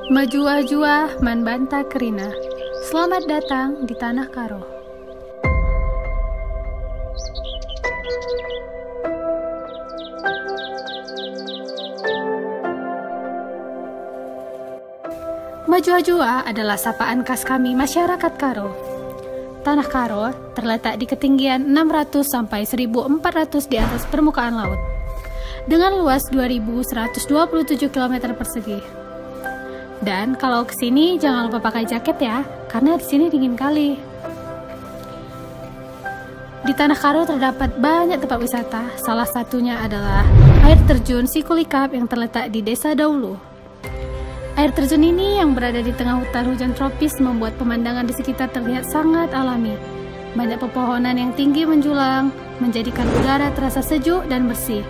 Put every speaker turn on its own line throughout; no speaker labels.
Majua-jua man banta kerina. Selamat datang di Tanah Karo. Majua-jua adalah sapaan khas kami masyarakat Karo. Tanah Karo terletak di ketinggian 600 sampai 1400 di atas permukaan laut dengan luas 2127 km persegi. Dan kalau kesini jangan lupa pakai jaket ya, karena di sini dingin kali. Di Tanah Karo terdapat banyak tempat wisata. Salah satunya adalah air terjun Sikulikap yang terletak di Desa Daulu. Air terjun ini yang berada di tengah hutan hujan tropis membuat pemandangan di sekitar terlihat sangat alami. Banyak pepohonan yang tinggi menjulang, menjadikan udara terasa sejuk dan bersih.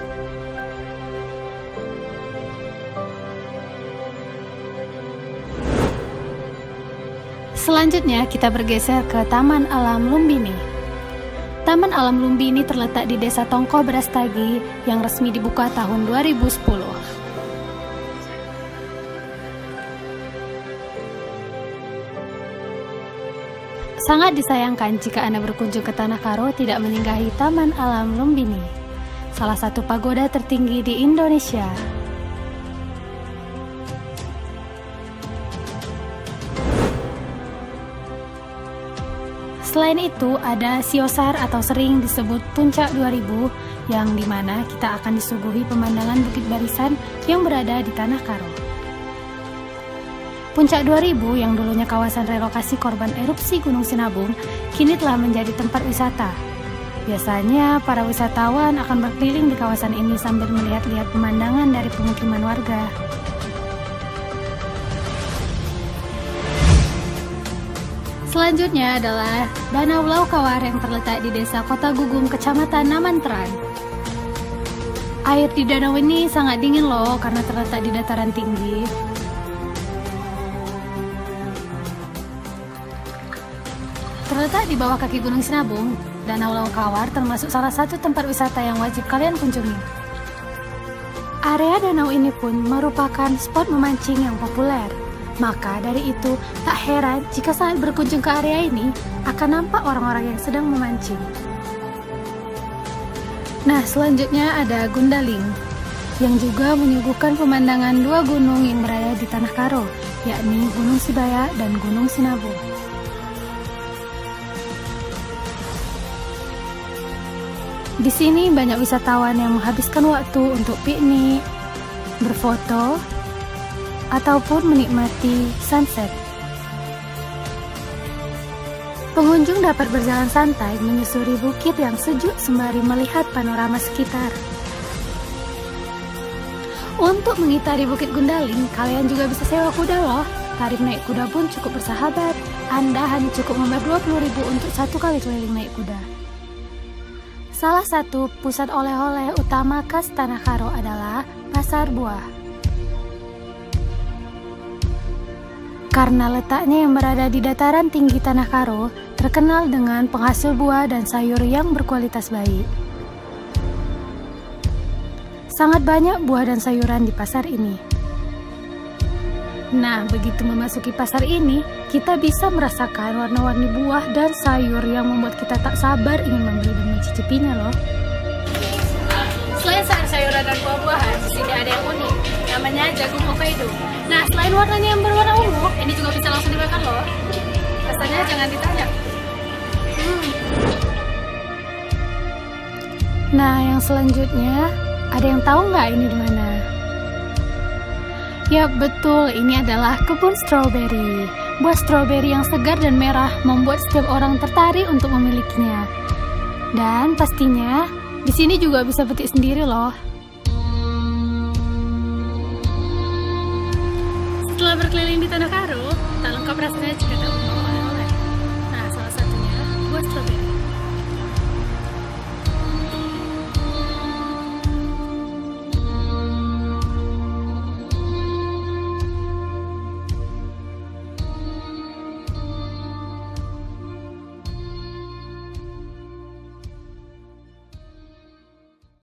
Selanjutnya kita bergeser ke Taman Alam Lumbini. Taman Alam Lumbini terletak di Desa Tongko Brastagi yang resmi dibuka tahun 2010. Sangat disayangkan jika Anda berkunjung ke Tanah Karo tidak menyinggahi Taman Alam Lumbini, salah satu pagoda tertinggi di Indonesia. Selain itu, ada Siosar atau sering disebut Puncak 2000 yang dimana kita akan disuguhi pemandangan Bukit Barisan yang berada di Tanah Karo. Puncak 2000 yang dulunya kawasan relokasi korban erupsi Gunung Sinabung kini telah menjadi tempat wisata. Biasanya para wisatawan akan berkeliling di kawasan ini sambil melihat-lihat pemandangan dari pemukiman warga. Selanjutnya adalah Danau Laukawar yang terletak di Desa Kota Gugum, Kecamatan Namanteran. Air di danau ini sangat dingin loh karena terletak di dataran tinggi. Terletak di bawah kaki Gunung Sinabung, Danau Laukawar termasuk salah satu tempat wisata yang wajib kalian kunjungi. Area danau ini pun merupakan spot memancing yang populer. Maka dari itu, tak heran jika saat berkunjung ke area ini akan nampak orang-orang yang sedang memancing. Nah, selanjutnya ada Gundaling, yang juga menyuguhkan pemandangan dua gunung yang berada di Tanah Karo, yakni Gunung Sibaya dan Gunung Sinabung. Di sini banyak wisatawan yang menghabiskan waktu untuk piknik, berfoto, ataupun menikmati sunset. Pengunjung dapat berjalan santai menyusuri bukit yang sejuk sembari melihat panorama sekitar. Untuk mengitari Bukit Gundaling, kalian juga bisa sewa kuda loh. Tarif naik kuda pun cukup bersahabat. Anda hanya cukup membayar 20.000 untuk satu kali keliling naik kuda. Salah satu pusat oleh-oleh utama khas Tanah Karo adalah Pasar Buah. Karena letaknya yang berada di dataran tinggi Tanah Karo, terkenal dengan penghasil buah dan sayur yang berkualitas baik. Sangat banyak buah dan sayuran di pasar ini. Nah, begitu memasuki pasar ini, kita bisa merasakan warna-warni buah dan sayur yang membuat kita tak sabar ingin membeli dan mencicipinya loh. Selain sayuran dan buah-buahan, di sini ada yang unik, namanya jagung Hokkaido. Nah, selain warnanya yang berwarna ungu, ini juga bisa langsung dimakan loh. Rasanya jangan ditanya. Nah, yang selanjutnya, ada yang tahu nggak ini di mana? Ya betul, ini adalah kebun stroberi. Buah stroberi yang segar dan merah membuat setiap orang tertarik untuk memilikinya. Dan pastinya, di sini juga bisa petik sendiri loh. Setelah berkeliling di Tanah Karo, tak lengkap rasanya jika tak